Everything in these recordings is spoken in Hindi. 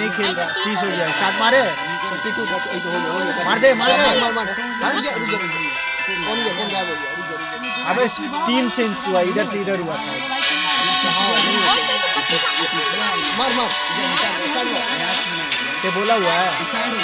नहीं खेल रहा। 30 हो गया। स्टार्ट मारे। मार दे मार दे। अबे टीम चेंज हुआ, इधर से इधर हुआ शायद। मार मार ते बोला हुआ है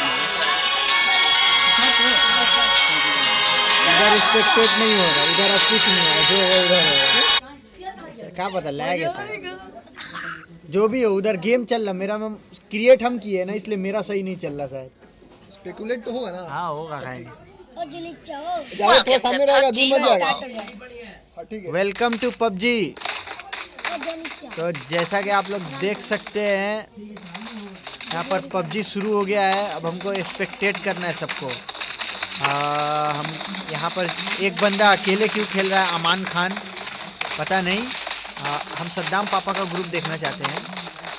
इधर स्पेक्टेट नहीं हो रहा, इधर अब कुछ नहीं हो रहा, जो है उधर है। क्या पता लैग है शायद। जो भी हो उधर गेम चल रहा, मेरा में क्रिएट हम किए ना, इसलिए मेरा सही नहीं चल रहा शायद। स्पेकुलेट तो होगा ना। हाँ होगा खाएंगे। थोड़ा सामने रहेगा, दूर मत जाएगा। ठीक है। Welcome to PUBG. तो जैसा कि आप लोग देख सकते हैं यहाँ पर पबजी शुरू हो गया है। अब हमको स्पेक्टेट करना है सबको। हम यहाँ पर एक बंदा अकेले क्यों खेल रहा है, अमान खान, पता नहीं। हम सद्दाम पापा का ग्रुप देखना चाहते हैं।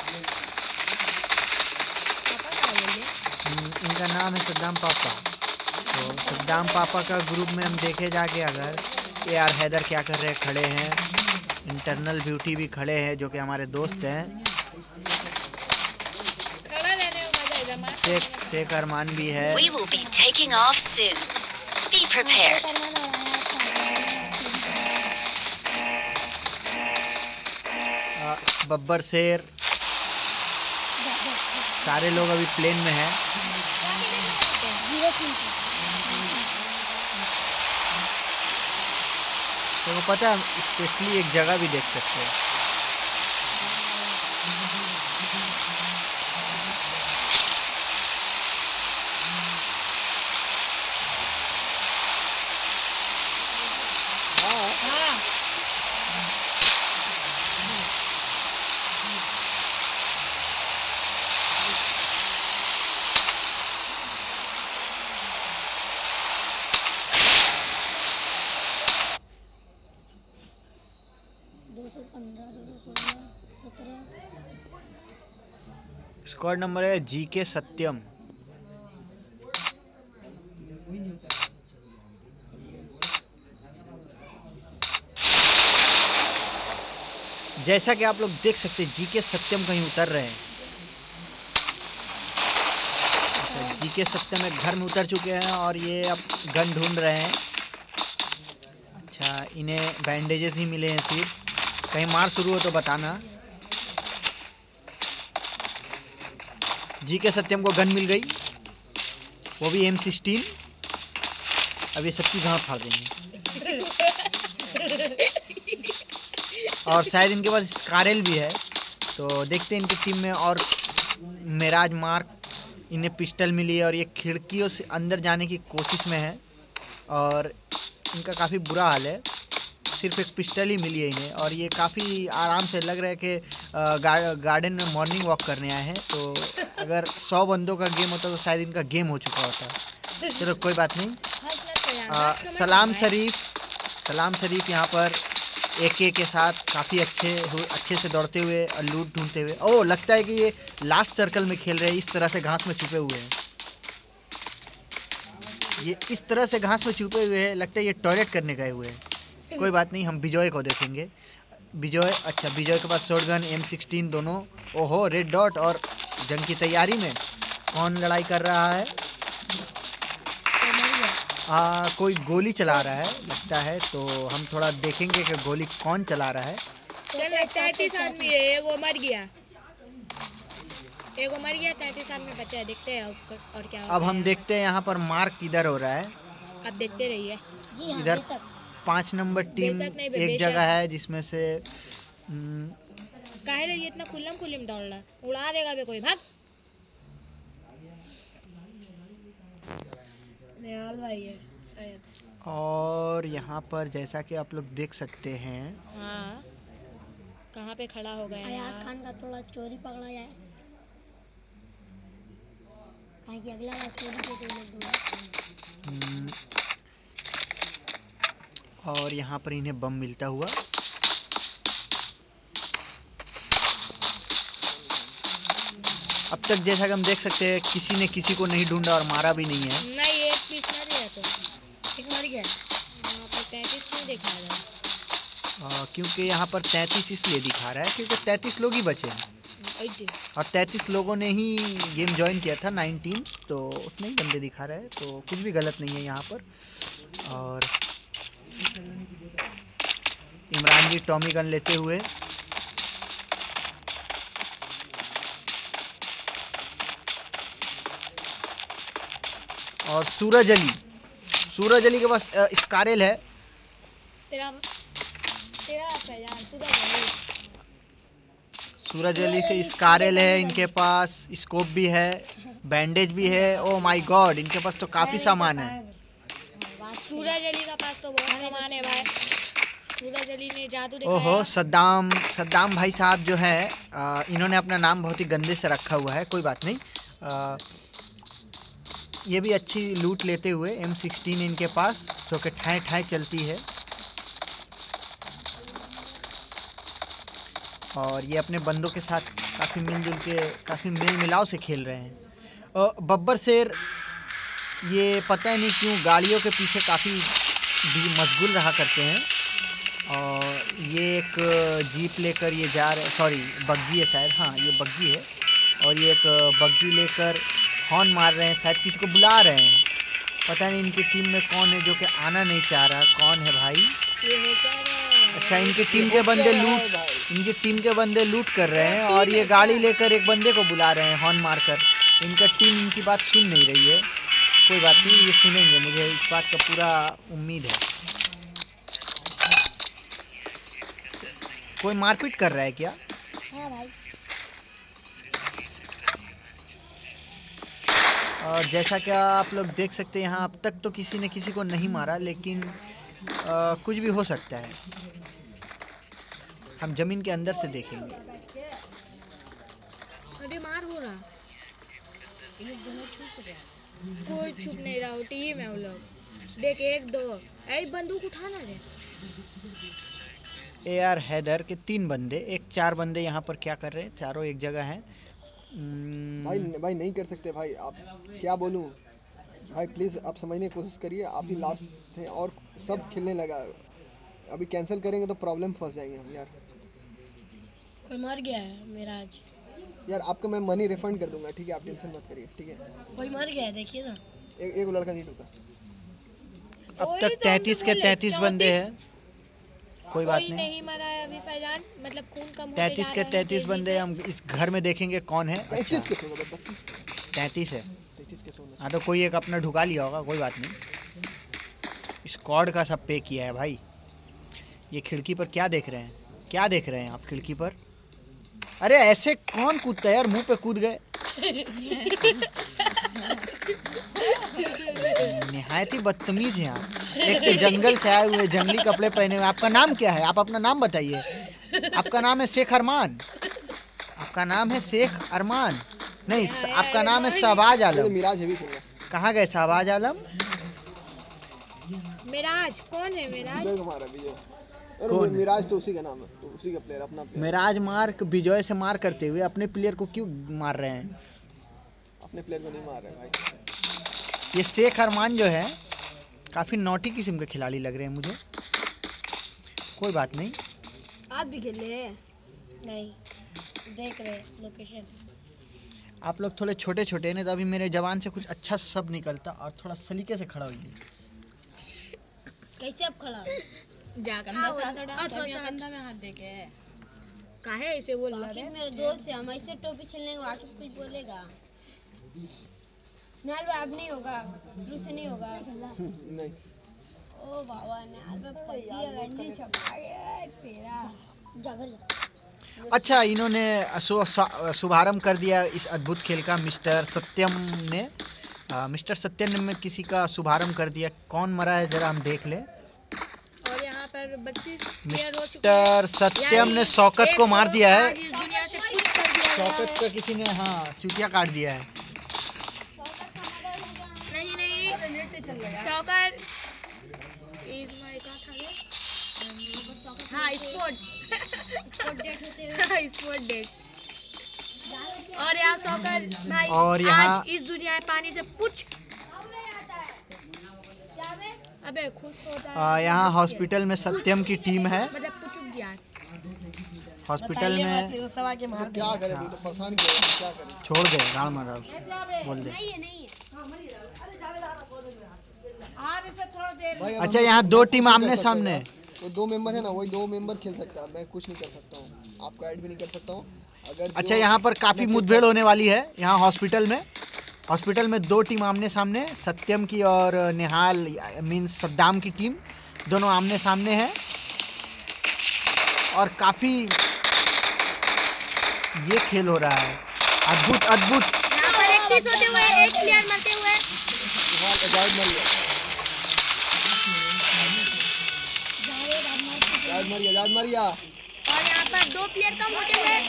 इनका नाम है सद्दाम पापा। तो सद्दाम पापा का ग्रुप में हम देखे जाके अगर यार हैदर क्या कर रहे हैं, खड़े हैं। इंटरनल ब्यूटी भी खड़े हैं जो कि हमारे दोस्त हैं। शेख अरमान भी है। We will be taking off soon. Be prepared. Babbar शेर, सारे लोग अभी प्लेन में हैं। तो वो पता है, स्पेशली एक जगह भी देख सकते हैं। स्क्वाड नंबर है जीके सत्यम। जैसा कि आप लोग देख सकते हैं जीके सत्यम कहीं उतर रहे हैं। जीके सत्यम एक घर में उतर चुके हैं और ये अब गन ढूंढ रहे हैं। अच्छा, इन्हें बैंडेजेस ही मिले हैं सिर्फ। कहीं मार शुरू हो तो बताना। जीके सत्यम को गन मिल गई, वो भी M16। अब ये सबकी गांड फाड़ देंगे। और शायद इनके पास स्कारल भी है। तो देखते हैं इनकी टीम में। और मेराज मार्क, इन्हें पिस्टल मिली है और ये खिड़कियों से अंदर जाने की कोशिश में है और इनका काफ़ी बुरा हाल है। सिर्फ एक पिस्टल ही मिली है इन्हें और ये काफ़ी आराम से लग रहा है कि गार्डन में मॉर्निंग वॉक करने आए हैं। तो अगर 100 बंदों का गेम होता तो शायद इनका गेम हो चुका होता। चलो कोई बात नहीं। सलाम शरीफ यहाँ पर AK के साथ काफ़ी अच्छे से दौड़ते हुए और लूट ढूंढते हुए। ओह, लगता है कि ये लास्ट सर्कल में खेल रहे हैं। इस तरह से घास में छुपे हुए हैं। ये इस तरह से घास में छुपे हुए हैं, लगता है ये टॉयलेट करने गए हुए हैं। कोई बात नहीं, हम विजय को देखेंगे। विजय, अच्छा विजय के पास शॉटगन M16 दोनों। ओहो, रेड डॉट। और जंग की तैयारी में कौन लड़ाई कर रहा है? कोई गोली चला रहा है लगता है। तो हम थोड़ा देखेंगे कि गोली कौन चला रहा है। 33 आदमी है, वो मर गया। एगो मर गया, 33 आदमी बचा है। देखते हैं और क्या। अब हम देखते हैं यहाँ पर मार्क किधर हो रहा है। अब देखते रहिए। इधर 5 नंबर टीम एक जगह है जिसमें से काहे रे ये इतना खुल्लम दौड़ रहा, उड़ा देगा बे कोई। भाग निहाल भाई है शायद। और यहाँ पर जैसा कि आप लोग देख सकते हैं, हाँ, कहाँ पे खड़ा हो गया। अयाज खान का थोड़ा चोरी पकड़ा जाए, कहीं कि अगला बार चोरी पे तो लोग। और यहाँ पर इन्हें बम मिलता हुआ। अब तक जैसा कि हम देख सकते हैं किसी ने किसी को नहीं ढूंढा और मारा भी नहीं है। नहीं, एक पीस मर गया। तो एक मर गया। यहाँ पर 33 क्यों दिखा रहा है? क्योंकि यहाँ पर 33 इसलिए दिखा रहा है क्योंकि 33 लोग ही बचे हैं। और 33 लोगों ने ही गेम ज्वाइन किया था, 9 टीम्स, तो उतने ही बंदे दिखा रहे हैं, तो कुछ भी गलत नहीं है यहाँ पर। और इमरान जी टॉमी गन लेते हुए, और सूरज अली के पास स्कारल है। तेरा फैजान सूरज अली के स्कारल है, इनके पास स्कोप भी है, बैंडेज भी है। ओ माय गॉड, इनके पास तो काफ़ी सामान है। सूरज अली का पास तो बहुत सामान है भाई। सूरज अली ने जादू दिखाया। ओहो, सद्दाम भाई साहब जो है, इन्होंने अपना नाम बहुत ही गंदे से रखा हुआ है, कोई बात नहीं। ये भी अच्छी लूट लेते हुए, M16 इनके पास, जो कि ठाए ठाए चलती है। और ये अपने बंदों के साथ काफ़ी मिलजुल के, काफ़ी मेल मिलाव से खेल रहे हैं। और बब्बर शेर, ये पता नहीं क्यों गाड़ियों के पीछे काफ़ी मशगूल रहा करते हैं। और ये एक जीप लेकर ये जा रहे, सॉरी बग्गी है शायद, हाँ ये बग्गी है। और ये एक बग्गी लेकर हॉर्न मार रहे हैं, शायद किसी को बुला रहे हैं। पता नहीं इनकी टीम में कौन है जो कि आना नहीं चाह रहा, कौन है भाई? अच्छा, इनकी टीम के बंदे लूट कर रहे हैं, और ये गाड़ी लेकर एक बंदे को बुला रहे हैं हॉर्न मारकर। इनका टीम इनकी बात सुन नहीं रही है, कोई बात नहीं, ये सुनेंगे, मुझे इस बात का पूरा उम्मीद है। कोई मारपीट कर रहा है क्या? हाँ भाई। और जैसा कि आप लोग देख सकते हैं, यहाँ अब तक तो किसी ने किसी को नहीं मारा, लेकिन कुछ भी हो सकता है। हम जमीन के अंदर से देखेंगे। अरे मार हो रहा, कोई छुप नहीं रहा, टीम है वो लोग। देख 1 2, ऐ बंदूक उठाना रे। AR हैदर के 3 बंदे, एक 4 बंदे यहाँ पर क्या कर रहे हैं? चारों एक जगह हैं। भाई नहीं कर सकते भाई, आप क्या बोलूँ भाई, प्लीज़ आप समझने की कोशिश करिए। आप ही लास्ट थे और सब खेलने लगा। अभी कैंसिल करेंगे तो प्रॉब्लम फंस जाएंगे हम यार। कोई मर गया है मिराज। यार आपका मैं मनी रिफंड कर दूंगा, ठीक है, आप टेंशन मत करिए, ठीक है। कोई मर गया है, देखिए ना। एक लड़का नहीं ढुका। अब तक 33 के 33 बंदे हैं, कोई बात नहीं मरा है अभी फैजान, मतलब खून कम होते 33 के 33 बंदे। हम इस घर में देखेंगे कौन है। 33 के 100 33 है, 33 के 100। हाँ तो कोई एक अपना ढुका लिया होगा, कोई बात नहीं। स्क्वाड का सब पे किया है भाई। ये खिड़की पर क्या देख रहे हैं? क्या देख रहे हैं आप खिड़की पर? अरे ऐसे कौन कूदता है यार, मुंह पे कूद गए। निहायत ही बदतमीज हैं आप। एक तो जंगल से आए हुए, जंगली कपड़े पहने हुए। आपका नाम क्या है? आप अपना नाम बताइए। आपका नाम है शेख अरमान? आपका नाम है शेख अरमान? नहीं, आपका नाम है शहबाज आलम। मिराज है भी खेलना। कहाँ गए शहबाज आलम? मिराज कौन है? मिराज विजय कुमार है, विजय। अरे मिराज तो उसी का नाम है, तो उसी का प्लेयर, अपना प्लेयर। मिराज मार्क विजय से मार करते हुए अपने प्लेयर को क्यों मार रहे हैं? अपने प्लेयर को नहीं मार रहे भाई। ये शेख अरमान जो है काफ़ी नॉटी किस्म के खिलाड़ी लग रहे हैं मुझे। कोई बात नहीं। आप भी खेल रहे हैं? नहीं, देख रहे लोकेशन। आप लोग थोड़े छोटे छोटे हैं, तो अभी मेरे जवान से कुछ अच्छा सा सब निकलता। और थोड़ा सलीके से खड़ा होइए। कैसे आप खड़ा हो? कंधा में हाथ देके काहे ऐसे बोल रहा है? मेरे दोस्त है, हम ऐसे टोपी खेलने के वाकिफ कुछ बोलेगा। नाल भाई अब नहीं होगा, शुरू से नहीं होगा। नहीं। ओ बाबा नाल भाई पतिया गंजी छपा गया तेरा। जागर जा। अच्छा, इन्होंने शुभारंभ कर दिया इस अद्भुत खेल का। मिस्टर सत्यम ने किसी का शुभारंभ कर दिया। कौन मरा है जरा हम देख लें। और यहाँ पर 32 मिस्टर सत्यम ने शौकत को मार दिया है। इस दुनिया से कुछ कर दिया शौकत का किसी ने चुटिया काट दिया है। नहीं शौकत इस भाई का था ये। हाँ स्पोर्ट डेट। और यहाँ शौकत भाई, और यहाँ आज इस दुनिया में पानी से पूछ। अबे खुश होता है। यहाँ हॉस्पिटल में सत्यम की टीम है। मतलब पुचुक गया। हॉस्पिटल में क्या करें अभी तो परेशान किया क्या करें। छोड़ दे, गाड़ मारा बोल दे। भाई अब अच्छा हम यहाँ कुछ दो नहीं टीम कर आमने सकते सामने। यार। वो 2 मेंबर है ना, वही 2 मेंबर खेल सकता है, मैं कुछ नहीं कर सकता हूँ, आपको ऐड भी नहीं कर सकता हूँ। अगर अच्छा जो यहाँ पर काफ़ी मैं चेक मुठभेड़ होने वाली है यहाँ हॉस्पिटल में 2 टीम आमने सामने, सत्यम की और निहाल मीन्स सद्दाम की टीम, दोनों आमने सामने हैं और काफ़ी ये खेल हो रहा है, अद्भुत अद्भुत। यहाँ पर एक मिस होते हुए, एक प्लेयर मरते हुए। जावेद मर गया, जावेद मर गया। और यहाँ पर 2 प्लेयर कम होते हुए।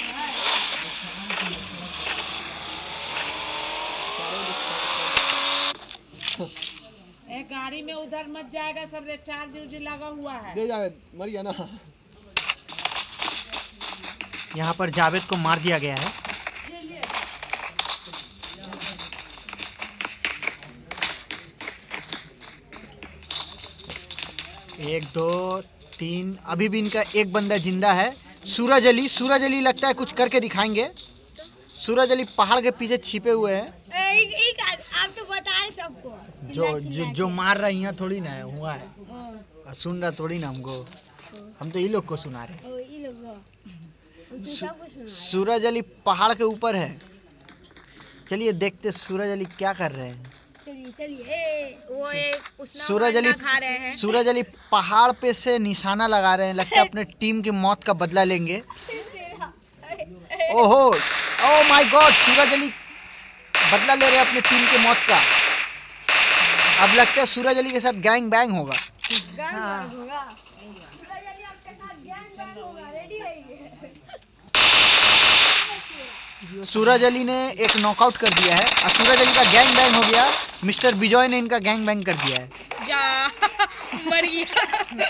एक गाड़ी में उधर मत जाएगा, सब चार्ज लगा हुआ है। दे जावेद मर गया ना। यहाँ पर जावेद को मार दिया गया है। एक दो तीन, अभी भी इनका एक बंदा जिंदा है। सूरज अली लगता है कुछ करके दिखाएंगे। सूरज अली पहाड़ के पीछे छिपे हुए हैं। आप तो बता रहे सबको। जो मार रही हैं थोड़ी ना है, हुआ है और सुन रहा थोड़ी ना हमको, हम तो ये लोग को सुना रहे हैं। सूरज अली पहाड़ के ऊपर है। चलिए देखते सूरज अली क्या कर रहे हैं। वो एक सूरज अली खा रहे हैं। सूरज अली पहाड़ पे से निशाना लगा रहे हैं, लगता है अपने टीम की मौत का बदला लेंगे। ओहो oh my God, Suraj Ali बदला ले रहे हैं अपने टीम की मौत का। अब लगता है सूरज अली के साथ गैंग बैंग होगा। सूरज अली ने एक नॉकआउट कर दिया है और सूरज अली का गैंग बैंग हो गया। मिस्टर बिजॉय ने इनका गैंग बैंग कर दिया है। जा मर गया।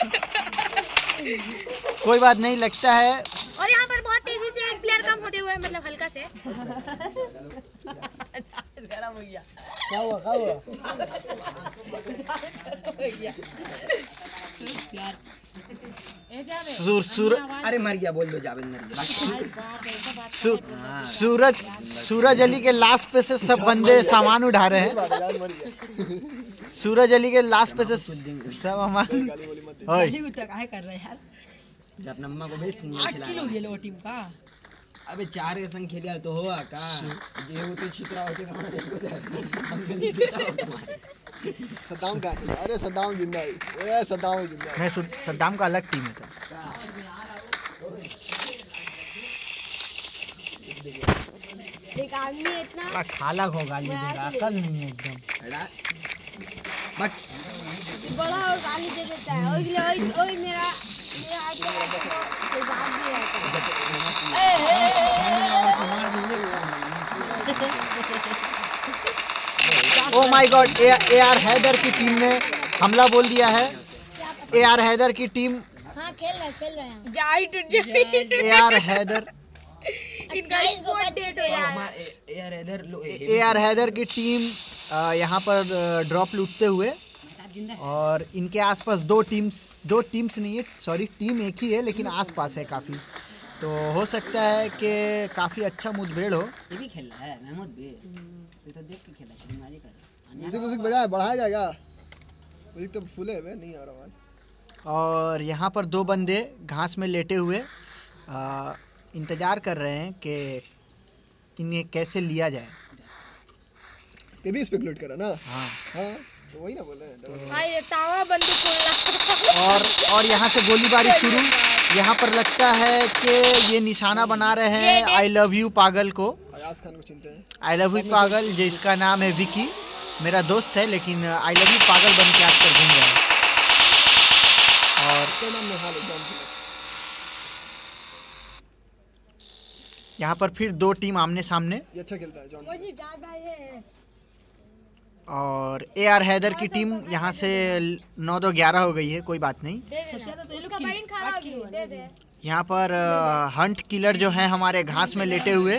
कोई बात नहीं, लगता है। और यहाँ पर बहुत तेजी से एक प्लेयर कम होते हुए, मतलब हल्का से। क्या हुआ अरे मर गया, बोल दो जावेद मर गया। सूरज अली के लाश पे से सब बंदे सामान उठा रहे हैं। सूरज अली के लाश पे से सब सामान कर रहे यार, जब अपना मम्मा को भेज सिंगल खिला टीम का। अबे 4 के संग खेलिया तो होगा का ये वो तो छितरा होते हम जल्दी सद्दाम का, अरे सद्दाम जिंदा है, ए सद्दाम जिंदा है। नहीं, सद्दाम का अलग टीम है था। एक आदमी इतना खाला को गाली देगा, अकल नहीं है एकदम। बड़ा और गाली दे देता है, और इसलिए ओए मेरा हाथ कोई बात नहीं रहता। Oh my God, A R Haider की टीम ने हमला बोल दिया है। ए आर हैदर की टीम, हाँ खेल रहे हैं। जाई टूट जाई। ए आर हैदर इनका स्क्वाड डेट हो यार। ए आर हैदर की टीम यहाँ पर ड्रॉप लूटते हुए, और इनके आसपास दो टीम्स नहीं है, सॉरी टीम एक ही है लेकिन आसपास है काफ़ी, तो हो सकता है कि काफ़ी अच्छा मुठभेड़ हो। ये भी खेल रहा है महमूद भी, तो देख के खेला बीमारी कर म्यूजिक बजाया बढ़ाया जाएगा, म्यूजिक तो फुल है नहीं आ रहा आवाज। और यहाँ पर 2 बंदे घास में लेटे हुए इंतज़ार कर रहे हैं कि इन्हें कैसे लिया जाए। ये भी स्पेकुलेट करा ना। हाँ तो वही ना बोले भाई तावा बंदूक खोलना। और यहाँ से गोलीबारी शुरू। यहाँ पर लगता है कि ये निशाना बना रहे हैं आई लव यू पागल को। अयाज खान को चिंता है। आई लव यू पागल, जिसका नाम है विकी, मेरा दोस्त है लेकिन आई लव यू पागल बन के आजकल घूम रहा है। और इसका नाम निहाल है, जॉन की। यहाँ पर फिर 2 टीम आमने सामने, ये अच्छा खेलता है जॉन। और ए आर हैदर की टीम यहाँ से 9-11 हो गई है, कोई बात नहीं। यहाँ पर हंट किलर जो है हमारे घास में लेटे हुए,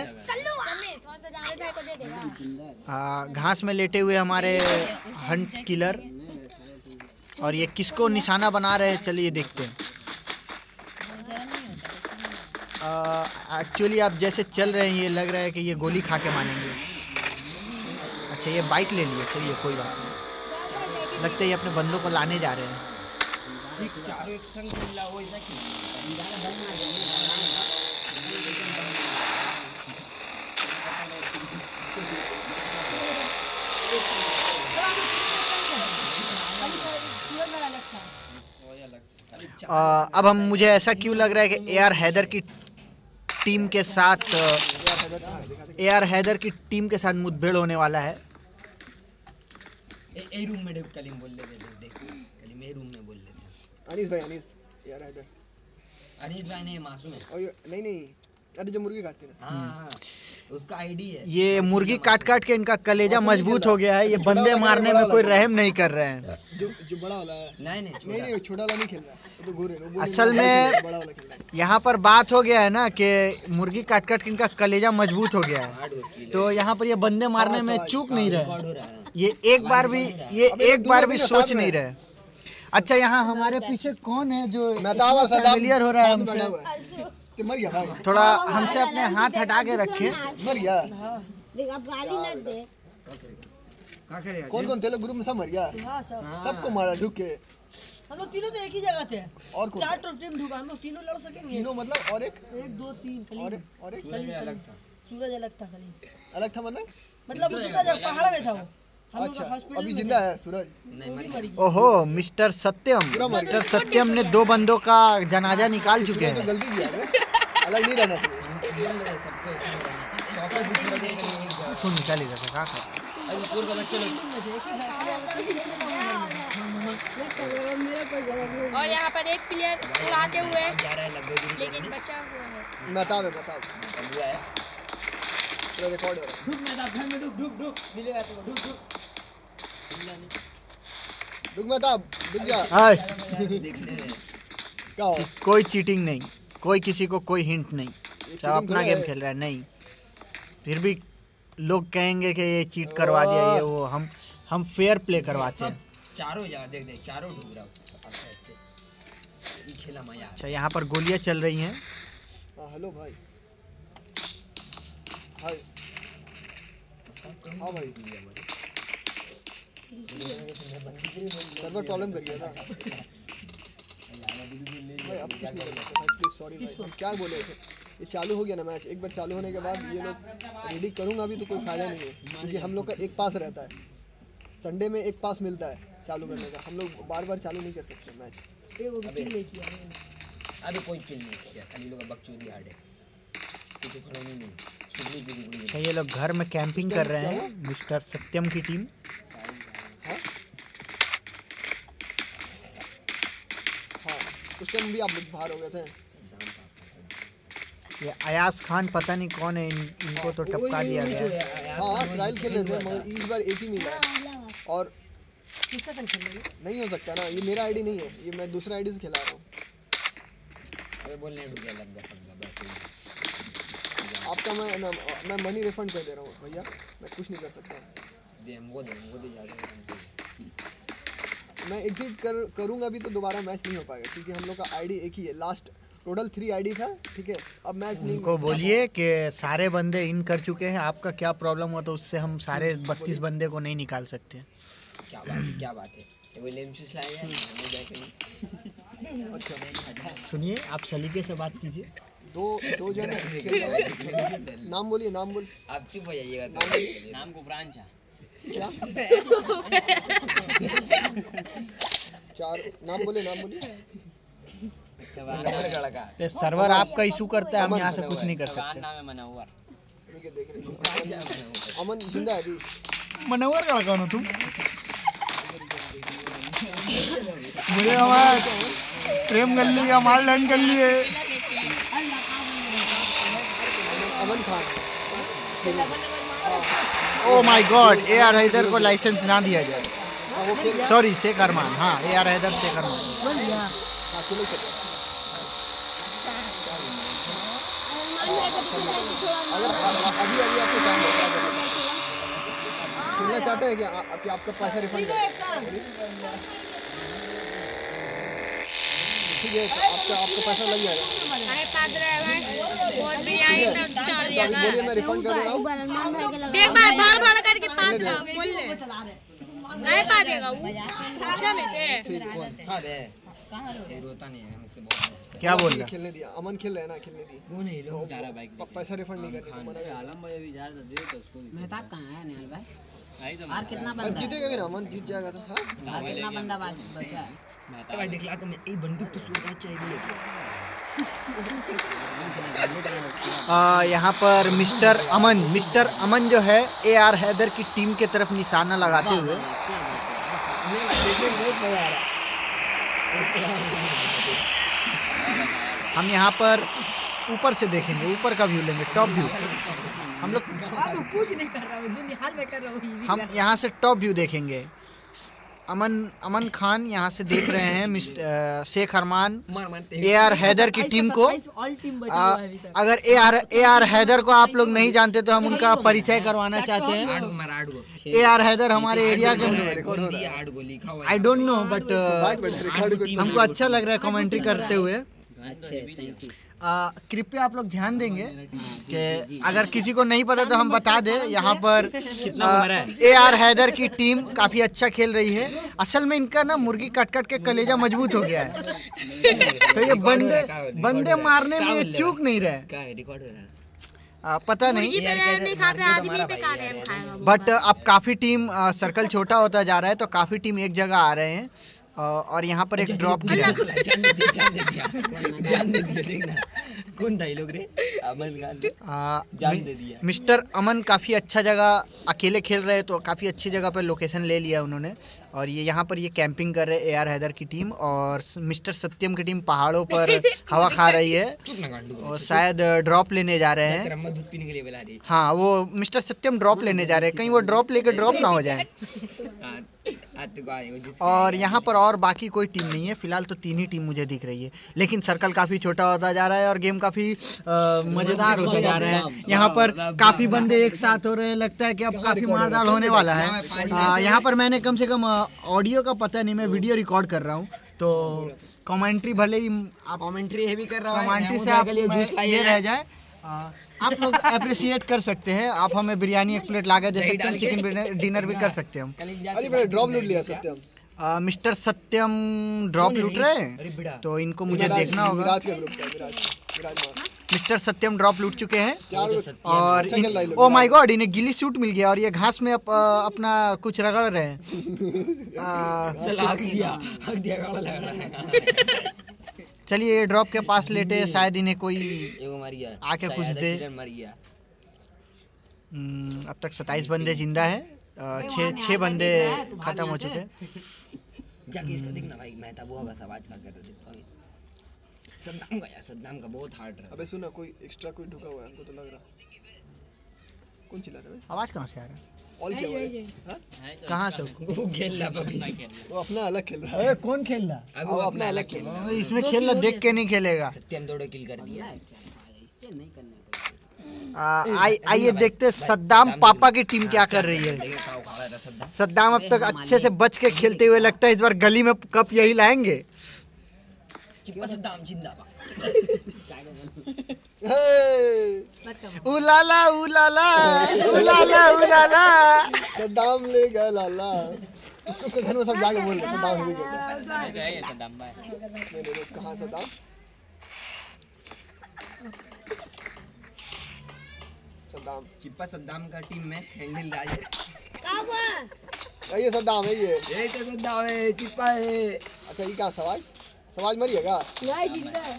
घास में लेटे हुए हमारे हंट किलर, और ये किसको निशाना बना रहे हैं, चलिए देखते हैं। एक्चुअली आप जैसे चल रहे हैं ये लग रहा है कि ये गोली खा के मानेंगे। अच्छा ये बाइक ले लिए, चलिए कोई बात नहीं। लगता है ये अपने बंदों को लाने जा रहे हैं। ठीक चारों एक संग खेल रहा वो इतना अब हम मुझे ऐसा क्यों लग रहा है कि AR हैदर की टीम के साथ AR हैदर की टीम के साथ मुठभेड़ होने वाला है। ए रूम में कलीम बोल लेते थे, देख कलीम ए रूम में बोल लेते हैं। अनीस भाई, अनीस AR हैदर, अनीस भाई ने मासूम है। और नहीं, अरे जो मुर्गी काटते हैं। हाँ उसका आईडी है। ये मुर्गी काट काट के इनका कलेजा मजबूत हो गया है। ये बंदे मारने में कोई रहम नहीं कर रहे हैं। जो बड़ा वाला है। नहीं छोटा वाला नहीं खेल रहा है, तो घूरे असल में यहाँ पर बात हो गया है ना कि मुर्गी काट काट के इनका कलेजा मजबूत हो गया है, तो यहाँ पर ये बंदे मारने में चूक नहीं रहे। ये एक बार भी सोच नहीं रहे। अच्छा यहाँ हमारे पीछे कौन है जो फेमिलियर हो रहा है हमसे? मर गया भाई, थोड़ा हमसे अपने हाथ हटा के रखे। मर गया। देख अब गाली ना दे। कौन थे लोग ग्रुप में? सब मर गया। सबको मारा ढूक के। हम लोग तीनों तो एक ही जगह थे और 4 टीम ढूंढा, हम लोग तीनों लड़ सकेंगे। तीनों मतलब? और एक 2 3 और एक सूरज अलग था। अलग था मतलब दूसरा जगह पहाड़ में था वो। अच्छा अभी जिंदा है सूरज? ओहो मिस्टर सत्यम ने 2 बंदों का जनाजा निकाल चुके हैं। गलती किया है, अलग नहीं रहना चाहिए। सुन निकाल इधर से। और यहाँ पर एक प्लेयर उड़ाते हुए लेकिन बचा हुआ है। महताब है। रिकॉर्ड हो रहा है। रुक महताब, रुक जा। क्या हो? कोई चीटिंग नहीं, कोई किसी को कोई हिंट नहीं, सब अपना गेम खेल रहा है। नहीं फिर भी लोग कहेंगे कि ये चीट करवा दिया, ये वो। हम फेयर प्ले करवाते हैं। चारों जा देख चारों ढूंढ रहा खेला मजा। अच्छा यहाँ पर गोलियां चल रही हैं। हेलो भाई। हाँ भाई, सर्वर प्रॉब्लम कर गया था भाई। अब कुछ नहीं कर सकते भाई, प्लीज सॉरी भाई। हम क्या बोले ऐसे? ये चालू हो गया ना मैच, एक बार चालू होने के बाद ये लोग रेडी करूँगा अभी तो कोई फायदा नहीं है, क्योंकि हम लोग का एक पास रहता है। संडे में एक पास मिलता है चालू करने का। हम लोग बार बार चालू नहीं कर सकते मैच। अभी कोई किल नहीं किया, खाली लोग बकचोदी हार्ड है, कुछ खड़ोनी नहीं। अच्छा ये लोग घर में कैंपिंग कर रहे हैं, मिस्टर सत्यम की टीम। हाँ उस टाइम भी आप लोग बाहर हो गए थे। ये अयास खान पता नहीं कौन है, इनको तो टपका दिया गया। हाँ ट्रायल खेल रहे थे मगर इस बार एक ही मिला है और नहीं हो सकता ना। ये मेरा आईडी नहीं है, ये मैं दूसरा आईडी से खिला रहा हूँ। अरे बोलने लग गया आपका मैं मनी रिफंड कर दे रहा हूँ भैया, मैं कुछ नहीं कर सकता। मैं एग्जिट करूँगा भी तो दोबारा मैच नहीं हो पाएगा, क्योंकि हम लोग का आईडी एक ही है। लास्ट टोटल 3 आईडी था, ठीक है। अब मैच नहीं। उनको बोलिए कि सारे बंदे इन कर चुके हैं, आपका क्या प्रॉब्लम हुआ तो उससे हम सारे 32 बंदे को नहीं निकाल सकते। क्या बात है अच्छा सुनिए आप सलीके से बात कीजिए। दो जन नाम बोलिए, नाम बोल। आप चुप हो जाइएगा। नाम को ब्रांच क्या 4 नाम बोले, नाम बोलिए। सर्वर आपका इशू करता है, हम यहाँ से कुछ नहीं कर सकते। अमन जिंदा है अभी। मनोहर का कौन हो तुम? मुझे हमारा प्रेम कर लिया, माल डन कर लिए। Aman Khan. Oh my God, AR Haider को लाइसेंस ना दिया जाए। सॉरी शेख अरमान। हाँ AR हैदर शेख अरमान। अगर अभी आपको टाइम खेलना चाहते हैं क्या? आपका पैसा रिफंड ठीक है, तो आपका पैसा लग जाएगा। काहे पाद रहा है भाई? बहुत बिरयानी तो चल बोलिए, जाएगा। मैं रिफंड कर दे रहा हूँ। देख भाई भाड़ करके पाद रहा बोल ले। काहे पादेगा वो? पूछा में से। हां बे ये रोता नहीं है मुझसे बहुत। क्या बोल रहा? खेलने दिया, अमन खेल रहा है ना, खेलने दी। कौन है ये लोग जा रहा बाइक पैसा रिफंड नहीं करने को मना कर। आलम भाई अभी जा रहा था तो उसको मेहताब कहाँ है निहाल भाई? और कितना अब बंदा जीतेगा भी ना, अमन जीत जाएगा तो। हाँ और कितना बंदा बचा है? भाई देख ला तो मैं ये बंदूक तो सोचना चाहिए लेके। यहाँ पर मिस्टर अमन जो है AR हैदर की टीम के तरफ निशाना लगाते हुए हम यहाँ पर ऊपर से देखेंगे, ऊपर का व्यू लेंगे, टॉप व्यू। हम लोग कुछ नहीं कर रहा हूँ, जो निहाल में कर रहा हूँ। हम यहाँ से टॉप व्यू देखेंगे। अमन खान यहाँ से देख रहे हैं शेख अरमान AR हैदर की टीम को। अगर AR हैदर को आप लोग नहीं जानते तो हम उनका परिचय करवाना चाहते हैं। AR हैदर हमारे एरिया के, आई डोंट नो बट हमको अच्छा लग रहा है कमेंट्री करते हुए। कृपया आप लोग ध्यान देंगे कि अगर किसी को नहीं पता तो हम बता दें, यहाँ पर AR हैदर की टीम काफ़ी अच्छा खेल रही है। असल में इनका ना मुर्गी कट के कलेजा मजबूत हो गया है, तो ये बंदे मारने में ये चूक नहीं रहे। पता नहीं बट अब काफ़ी टीम सर्कल छोटा होता जा रहा है, तो काफ़ी टीम एक जगह आ रहे हैं और यहाँ पर एक ड्रॉप गिरा। जान दे दिया देखना कौन था ये लोग रे? अमन खान जान दे दिया। मिस्टर अमन काफ़ी अच्छा जगह अकेले खेल रहे हैं, तो काफ़ी अच्छी जगह पर लोकेशन ले लिया उन्होंने और ये यहाँ पर ये कैंपिंग कर रहे हैं AR हैदर की टीम। और मिस्टर सत्यम की टीम पहाड़ों पर हवा खा रही है और शायद ड्रॉप लेने जा रहे हैं। दूध पीने के लिए बुला रही। हाँ, वो मिस्टर सत्यम ड्रॉप लेने जा रहे हैं, कहीं वो ड्रॉप लेके ड्रॉप ना हो जाए। और यहाँ पर और बाकी कोई टीम नहीं है फिलहाल, तो 3 ही टीम मुझे दिख रही है, लेकिन सर्कल काफ़ी छोटा होता जा रहा है और गेम काफ़ी मज़ेदार होता जा रहा है। यहाँ पर काफ़ी बंदे एक साथ हो रहे हैं, लगता है कि अब काफ़ी मारदार होने वाला है। यहाँ पर मैंने कम से कम ऑडियो का पता नहीं, मैं वीडियो रिकॉर्ड कर रहा हूँ, तो कमेंट्री भले ही आप कमेंट्री है भी कर रहा हूँ, कमेंट्री से आप ये रह जाए, आप लोग अप्रिशिएट कर सकते हैं। आप हमें बिरयानी 1 प्लेट ला के दे सकते हैं, चिकन डिनर भी कर सकते हैं हम। अरे भाई ड्रॉप लूट लिया सत्यम। मिस्टर सत्यम ड्रॉप लूट रहे हैं, तो इनको मुझे देखना होगा। मिराज का ग्रुप का मिराज मिस्टर सत्यम ड्रॉप लूट चुके हैं और अच्छा ओ माय गॉड, इन्हें गिली सूट मिल गया और ये घास में अपना कुछ रगड़ रहे हैं। चलिए ये ड्रॉप के पास लेटे हैं, शायद इन्हें कोई आके कुछ दे। अब तक 27 बंदे जिंदा हैं, 6 बंदे खत्म हो चुके हैं। जाके इसका देखना भाई, मेहताब होगा सब आज का कर रहे थे। सद्दाम का बहुत हार्ड रहा। अबे सुना, कोई एक्स्ट्रा कोई ढुका हुआ है हमको तो लग रहा। कौन चिल्ला रहा है? आवाज कहाँ से आ रहा है? ऑल क्या हुआ है? कहाँ से? वो खेल रहा अभी, वो अपना अलग खेल रहा है। अरे कौन खेल रहा? वो अपना अलग खेल रहा है। इसमें खेल रहा, देख के नहीं खेलेगा। सत्यम दौड़ो किल कर दिया। इससे नहीं करना। आइए देखते हैं सद्दाम पापा की टीम क्या कर रही है। सद्दाम अब तक अच्छे से बच के खेलते हुए लगता है इस बार गली में कप यही लाएंगे। सद्दाम जिंदाबाद। उलाला उलाला उलाला उलाला सद्दाम ले गया लाला। उसके घर में सब जाके बोल रहे सद्दाम ले गया। सद्दाम भाई नहीं कहाँ सद्दाम? सद्दाम चिप्पा सद्दाम का टीम में हैंडल राज ये सद्दाम है, ये तो सद्दाम है, चिप्पा है। अच्छा ये क्या सवाज मरी है क्या? नहीं जिंदा है।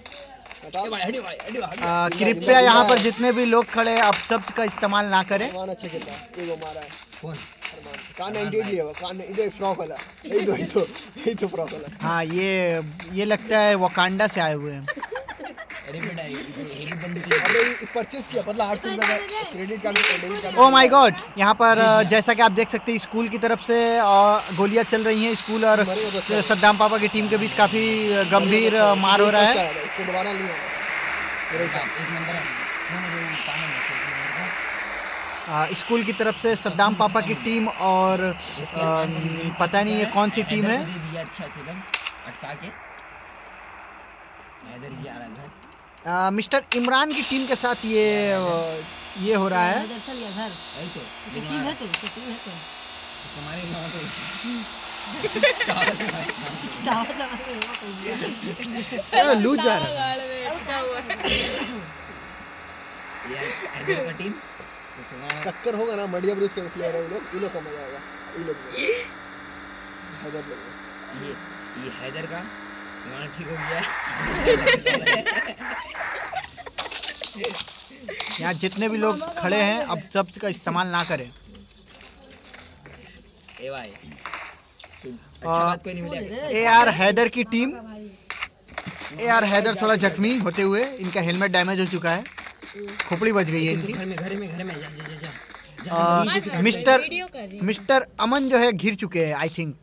कृपया यहाँ पर जितने भी लोग खड़े हैं अपशब्द का इस्तेमाल ना करें। अच्छा खेल रहा है, वो मारा है। कौन? कान 98 लिया हुआ, कान इधर फ्रॉक वाला, यही तो फ्रॉक वाला। हाँ ये लगता है वकांडा से आए हुए हैं। अरे बेटा ये बंदूक अबे परचेस किया मतलब 800 रुपये का credit card debit card. Oh my God, यहाँ पर जैसा कि आप देख सकते हैं स्कूल की तरफ से गोलियां चल रही हैं। स्कूल और सद्दाम पापा की टीम के बीच काफ़ी गंभीर मार हो रहा है। इसको दोबारा नहीं स्कूल की तरफ से सद्दाम पापा की टीम और पता नहीं ये कौन सी टीम है। अच्छा से अटका के हैदर जी आ रहा है घर। मिस्टर इमरान की टीम के साथ ये हो रहा है। चल गया घर। यही तो उसकी टीम है तो इसका मारे ना तो लूज जा रहा है। ये हैदर का टीम इसका गाना टक्कर होगा ना, मडिया ब्रूस के प्लेयर है ये लोग का मजा आएगा। ये लोग हैदर लोग ये हैदर का गाना ठीक हो गया है। यहाँ जितने भी लोग खड़े हैं अब शब्द का इस्तेमाल ना करें। ए भाई अच्छा बात कोई नहीं मिलेगा। AR हैदर की टीम, AR हैदर थोड़ा जख्मी होते हुए, इनका हेलमेट डैमेज हो चुका है, खोपड़ी बच गई है इनकी। घर में जा मिस्टर अमन जो है घिर चुके हैं आई थिंक।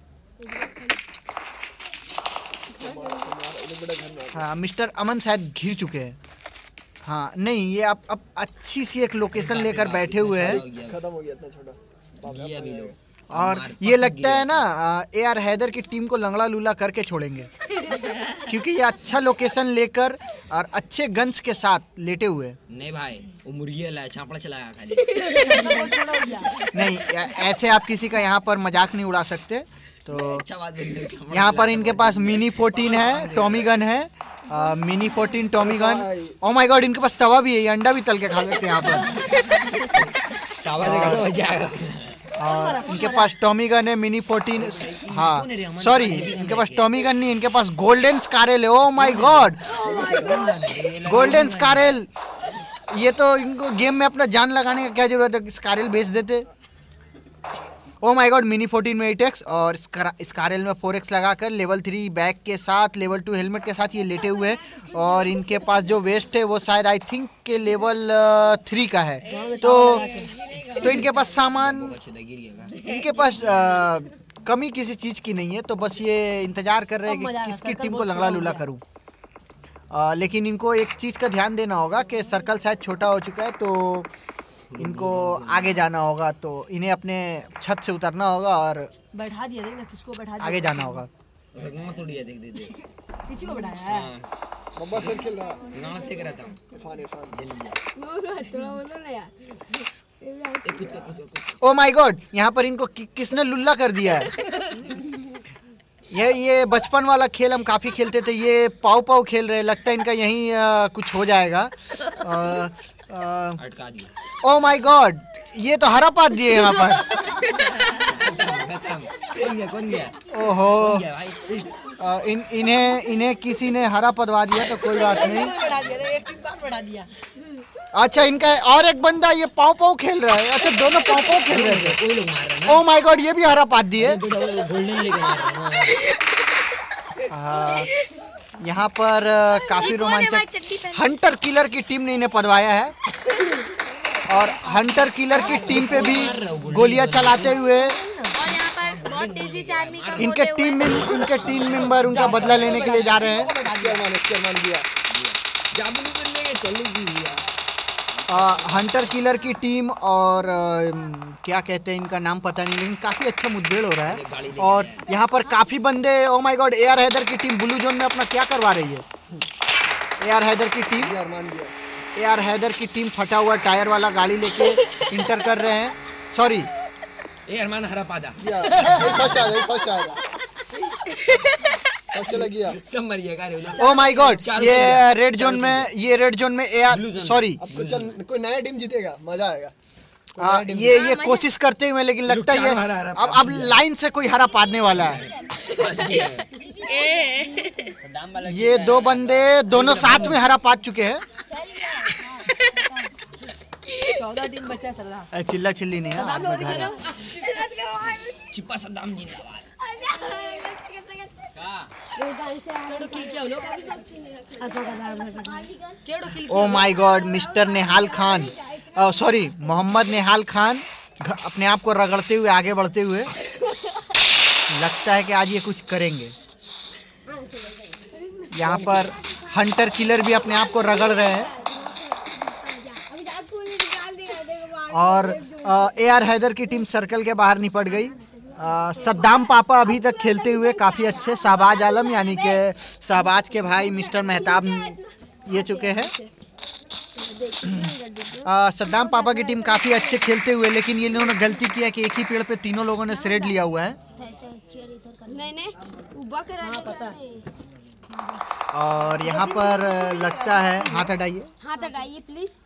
हाँ मिस्टर अमन शायद घिर चुके हैं। हाँ नहीं, ये अब अच्छी सी एक लोकेशन लेकर बैठे हुए हैं खत्म हो गया इतना छोटा और ये लगता है ना AR हैदर की टीम को लंगड़ा लूला करके छोड़ेंगे क्योंकि ये अच्छा लोकेशन लेकर और अच्छे गन्स के साथ लेटे हुए। नहीं भाई वो मुर्गी लाया छापड़ा चलाया खाली। नहीं ऐसे आप किसी का यहाँ पर मजाक नहीं उड़ा सकते। तो अच्छा बात यहाँ पर इनके पास मिनी 14 है, टॉमी गन है, mini 14 Tommy gun. Oh my God, इनके पास तवा भी है, ये अंडा भी तल के खा सकते हैं यहाँ पर। तवा से खाना हो जाएगा। इनके पास टॉमी गन है, मिनी 14। हाँ सॉरी, इनके पास टॉमी गन नहीं, इनके पास गोल्डन स्कारल है। Oh my god, golden scar L. ये तो इनको गेम में अपना जान लगाने का क्या जरूरत है, स्कारल बेच देते। ओ माय गॉड, मिनी 14 में 8x और स्कारल में 4x लगाकर लेवल 3 बैग के साथ, लेवल 2 हेलमेट के साथ ये लेटे हुए हैं। और इनके पास जो वेस्ट है वो शायद आई थिंक के लेवल 3 का है। तो इनके पास सामान, इनके पास कमी किसी चीज़ की नहीं है। तो बस ये इंतज़ार कर रहे हैं कि किसकी टीम को लंगड़ा लूला करूं। लेकिन इनको एक चीज़ का ध्यान देना होगा कि सर्कल शायद छोटा हो चुका है, तो इनको आगे जाना होगा। तो इन्हें अपने छत से उतरना होगा और बैठा दिया, देख ना किसको बैठा दिया। आगे जाना होगा। देख किसी को बैठाया है? बब्बर सर खेल रहा गाना सेक रहा था। इरफान ओ माय गॉड, यहाँ पर इनको किसने लुल्ला कर दिया है। ये बचपन वाला खेल हम काफ़ी खेलते थे, ये पाव पाव खेल रहे हैं। लगता है इनका यहीं कुछ हो जाएगा। ओ माय गॉड, ये तो हरा पात दिए यहाँ पर। कौन गया? ओहो, इन्हें किसी ने हरा पदवा दिया, तो कोई बात नहीं। बढ़ा दिया। अच्छा, इनका और एक बंदा ये पाव पाव खेल रहा है। अच्छा, दोनों पाव पाव खेल रहे थे। ओ माय गॉड, ये भी हरा पात दिए। यहाँ पर काफी रोमांचक हंटर किलर की टीम ने इन्हें पदवाया है और हंटर किलर की टीम पे भी गोलियां चलाते हुए बहुत तेजी से आदमी कम इनके टीम मेंबर उनका बदला लेने के लिए जा रहे हैं। हंटर किलर की टीम और क्या कहते हैं इनका नाम पता नहीं, लेकिन काफ़ी अच्छा मुठभेड़ हो रहा है। और यहाँ पर काफ़ी बंदे, oh my God, AR Haider की टीम ब्लू जोन में अपना क्या करवा रही है। AR हैदर की टीम फटा हुआ टायर वाला गाड़ी लेके इंटर कर रहे हैं। सॉरी, अरमान हरा पादा सब मर गया। ओ माय गॉड, ये रेड जोन में AR, सॉरी, अब कोई नया टीम जीतेगा, मजा आएगा। ये कोशिश करते हुए, लेकिन लगता है अब लाइन से कोई हरा पादने वाला है। ये दो बंदे दोनों साथ में हरा पाद चुके हैं। 14 टीम बचा सरदार। चिल्ला चिल्ली नहीं है। चिप्पा Saddam ji oh my god, mister Nehal Khan, sorry Mohammad Nehal Khan अपने आप को रगड़ते हुए आगे बढ़ते हुए, लगता है कि आज ये कुछ करेंगे। यहाँ पर हंटर किलर भी अपने आप को रगड़ रहे हैं और AR हैदर की टीम सर्कल के बाहर निपट गई सद्दाम पापा अभी तक खेलते हुए काफ़ी अच्छे। शहबाज आलम यानी कि शहबाज के भाई मिस्टर मेहताब ये चुके हैं। सद्दाम पापा की टीम काफ़ी अच्छे खेलते हुए, लेकिन ये इन्होंने गलती किया कि एक ही पेड़ पे तीनों लोगों ने श्रेड लिया हुआ है। और यहाँ पर लगता है हाथ हटाइए प्लीज।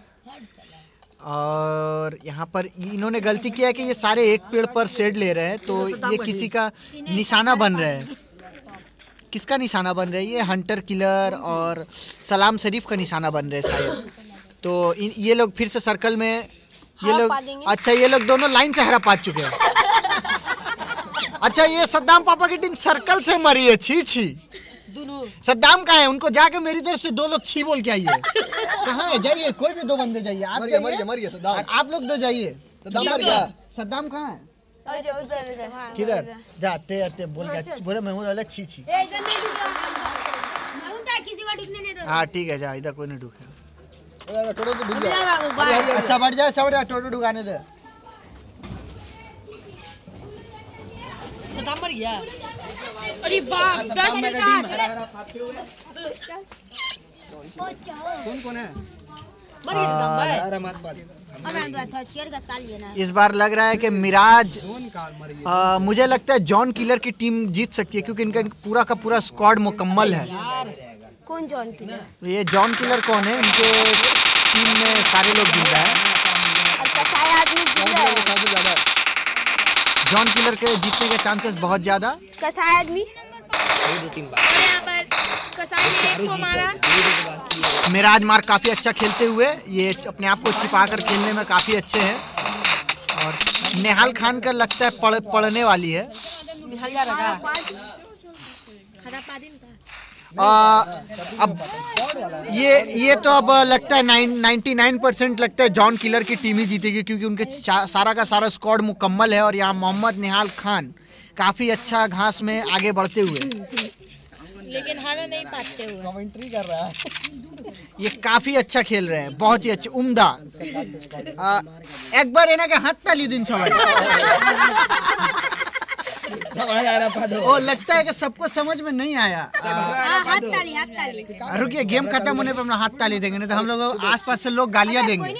और यहाँ पर इन्होंने गलती किया है कि ये सारे एक पेड़ पर शेड ले रहे हैं, तो ये किसी का निशाना बन रहे हैं। किसका निशाना बन रहे हैं? ये हंटर किलर और सलाम शरीफ का निशाना बन रहे हैं शायद। तो ये लोग फिर से सर्कल में ये लोग, अच्छा ये लोग दोनों लाइन से हरा पा चुके हैं। अच्छा ये सद्दाम पापा की टीम सर्कल से मरी है। छी छी, सद्दाम कहाँ है? उनको जाके मेरी तरफ से 2 लोग छी बोल के आइए। कहाँ है? जाइए, कोई भी 2 बंदे जाइए। आप लोग 2 जाइए। सद्दाम कहाँ है? किधर जाते आते बोले मैं हूँ छी छी। हाँ ठीक है, जा, इधर कोई नहीं ढूके। अच्छा बढ़ जाए टोटो ढुकाने दे। सद्दाम मर गया। अरे बाप, 10 में 7। कौन है? मर गया सद्दाम भाई। इस बार लग रहा है कि मिराज, मुझे लगता है जॉन किलर की टीम जीत सकती है, क्योंकि इनका पूरा का पूरा स्क्वाड मुकम्मल है। कौन जॉन किलर? ये जॉन किलर कौन है? इनके टीम में सारे लोग जिंदा है। जॉन किलर के जीतने के चांसेस बहुत ज़्यादा। कसाई आदमी मिराज मार्क काफ़ी अच्छा खेलते हुए, ये अपने आप को छिपा कर खेलने में काफ़ी अच्छे हैं। और नेहाल खान का लगता है पढ़ने वाली है। अब ये तो अब लगता है 99% लगता है जॉन किलर की टीम ही जीतेगी, क्योंकि उनके सारा का सारा स्क्वाड मुकम्मल है। और यहाँ मोहम्मद निहाल खान काफ़ी अच्छा घास में आगे बढ़ते हुए, लेकिन हारा नहीं पाते हुए कमेंट्री कर रहा है। ये काफ़ी अच्छा खेल रहे हैं, बहुत ही अच्छे, उम्दा। एक बार है ना कि हाथ ताली दिन सवाल ओ लगता है कि सबको समझ में नहीं आया। रुकिए, गेम खत्म होने पर हम हाथ ताली देंगे, नहीं तो हम लोग आसपास से लोग गालियां देंगे।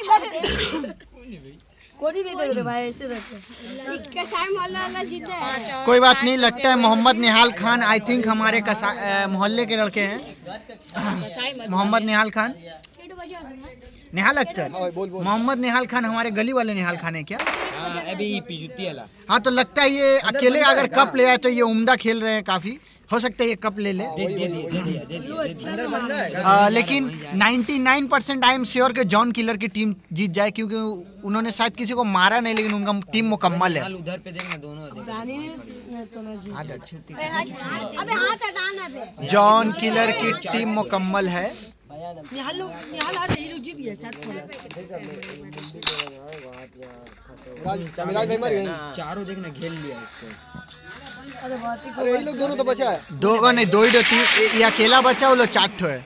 कोई बात नहीं, लगता है मोहम्मद निहाल खान, आई थिंक हमारे मोहल्ले के लड़के हैं। मोहम्मद निहाल खान, निहाल अख्तर, मोहम्मद निहाल खान हमारे गली वाले निहाल खान है क्या? हाँ, तो लगता है ये अकेले अगर कप ले आए तो ये उम्दा खेल रहे हैं काफ़ी। हो सकता है ये कप ले ले। लेकिन 99% आई एम श्योर कि जॉन किलर की टीम जीत जाए, क्योंकि उन्होंने शायद किसी को मारा नहीं, लेकिन उनका टीम मुकम्मल है। उधर पे देखना दोनों जॉन किलर की टीम मुकम्मल है। चारों देखना घेर लिया इसको। अरे ये लोग दोनों तो बचा है। 2 नहीं, 2 ही 3, ये अकेला बचा, वो लोग 4 है।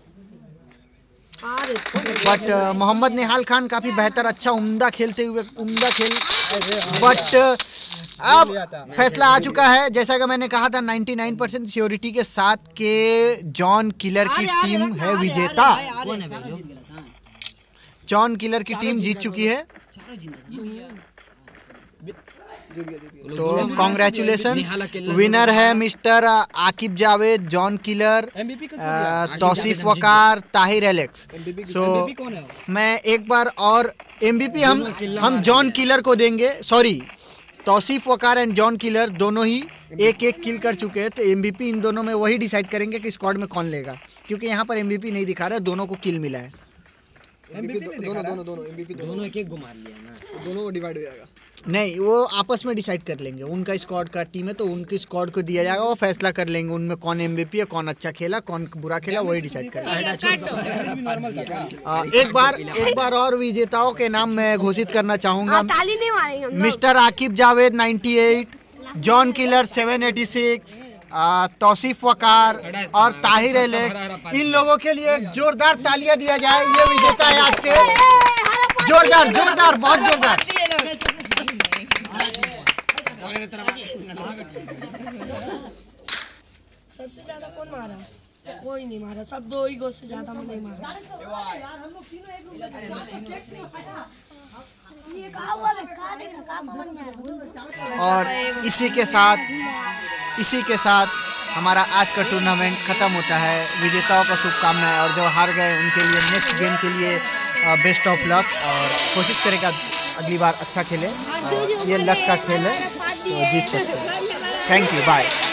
बट मोहम्मद निहाल खान काफ़ी बेहतर, अच्छा, उम्दा खेलते हुए, उम्दा खेल। बट अब फैसला आ चुका है, जैसा कि मैंने कहा था 99% श्योरिटी के साथ के जॉन किलर की टीम है विजेता। जॉन किलर की टीम जीत चुकी है, तो कॉन्ग्रेचुलेशन। विनर है mister Aqib Javed, John Killer, Tauseef Waqar, Tahir Alex. So मैं एक बार और MVP हम जॉन किलर को देंगे। Sorry, Tauseef Waqar and John Killer दोनों ही 1-1 किल कर चुके हैं, तो MVP इन दोनों में वही डिसाइड करेंगे कि स्क्वाड में कौन लेगा, क्योंकि यहाँ पर MVP नहीं दिखा रहा है, दोनों को किल मिला है। दोनों एक-एक घुमा लिया ना, दोनों डिवाइड हो जाएगा। नहीं, वो आपस में डिसाइड कर लेंगे, उनका स्क्वाड का टीम है तो उनकी स्क्वाड को दिया जाएगा, वो फैसला कर लेंगे उनमें कौन MVP है, कौन अच्छा खेला, कौन बुरा खेला, वही डिसाइड करेंगे। एक बार और विजेताओं के नाम मैं घोषित करना चाहूँगा। Mister Aqib Javed 98, John Killer 786, Tauseef Waqar और ताहिर एलेक्स, इन लोगों के लिए एक जोरदार तालियां दिया जाए। ये विजेता है आज के। जोरदार, बहुत जोरदार। सबसे ज्यादा कौन मारा? कोई नहीं मारा, सब 2 ही गोल से ज्यादा में नहीं मारा। और इसी के साथ हमारा आज का टूर्नामेंट ख़त्म होता है। विजेताओं को शुभकामनाएं और जो हार गए उनके लिए नेक्स्ट गेम के लिए बेस्ट ऑफ लक, और कोशिश करेगा अगली बार अच्छा खेले। ये लक का खेल है, तो जीत सकते हैं। Thank you, bye.